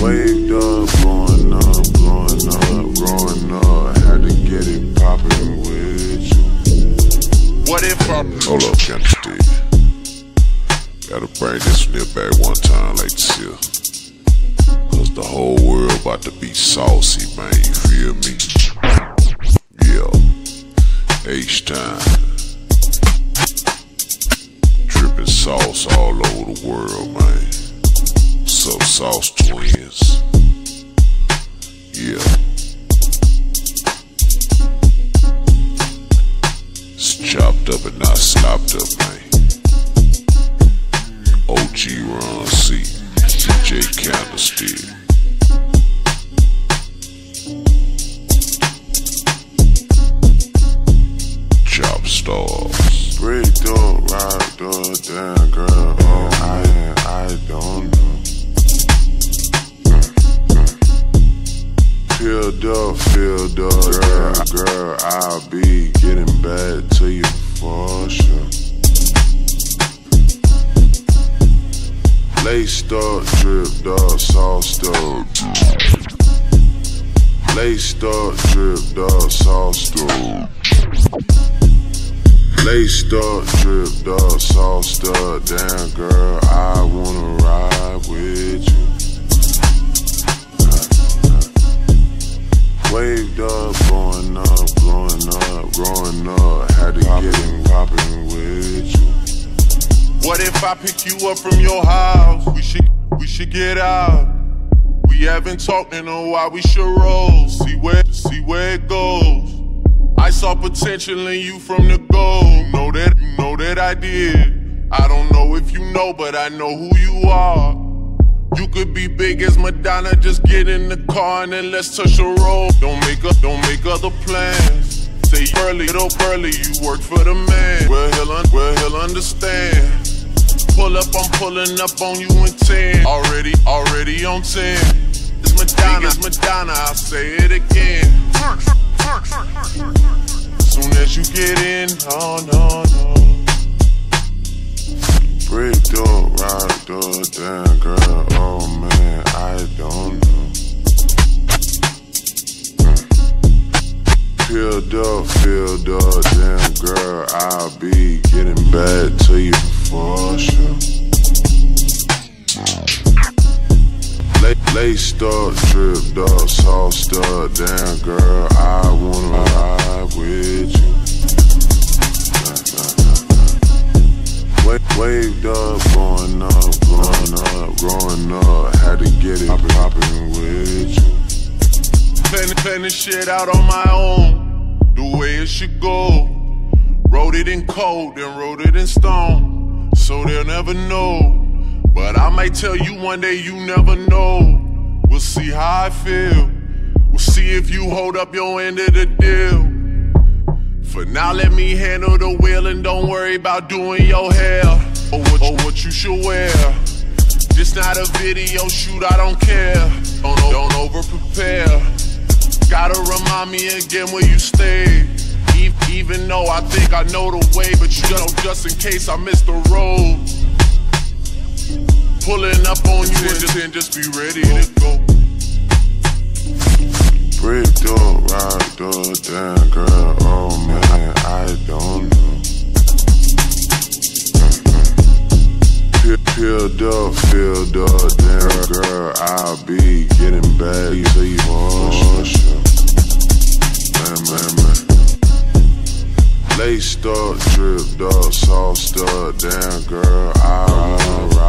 Waved up, blowing up, blowing up, growing up. Had to get it poppin' with you. What if I'm... Hold up, Kennedy. Gotta bring this one here back one time like this here. Cause the whole world about to be saucy, man, you feel me? Yeah, H-Time. Drippin' sauce all over the world, man. What's up, Sauce Twins? Yeah. It's chopped up and not slopped up, man. OG Ron C, DJ Candlestick. Chop Stars. Bricked up, rocked up, damn girl. Oh, I don't know. Filled up, girl, I'll be getting back to you for sure. Laced up, dripped up, sauced up. Laced up, dripped up, sauced up. Laced up, dripped up, sauced up. Damn girl, I wanna ride with you. Waved up, blowing up, blowing up, growing up. Had to get it poppin' with you. What if I pick you up from your house? We should get out. We haven't talked in a while, we should roll. See where it goes. I saw potential in you from the go. You know that I did. I don't know if you know, but I know who you are. You could be big as Madonna, just get in the car and then let's touch the road. Don't make other plans. Say early, you work for the man. Well, he'll understand. Pull up, I'm pulling up on you in 10. Already on 10. It's Madonna, I'll say it again. Soon as you get in, oh no. Bricked up, rocked up, damn girl, oh man, I don't know. Filled up, damn girl, I'll be getting back to you for sure. Laced up, dripped up, sauced up, damn girl, I wanna ride with you. Waved up, blowing up, growing up. Had to get it poppin' with you. Planning shit out on my own, the way it should go. Wrote it in code, then wrote it in stone, so they'll never know. But I might tell you one day, you never know. We'll see how I feel. We'll see if you hold up your end of the deal. For now, let me handle the wheel and don't worry about doing your hair or what you should wear. This not a video shoot, I don't care. Don't over prepare. Gotta remind me again where you stay. Even though I think I know the way, but you know, just in case I miss the road. Pulling up on you and just be ready to go. Bricked up, rocked up, damn girl, oh man, I don't know. Filled up, damn girl, I'll be getting back to you for sure. Man. Laced up, dripped up, sauced up, damn girl, I'll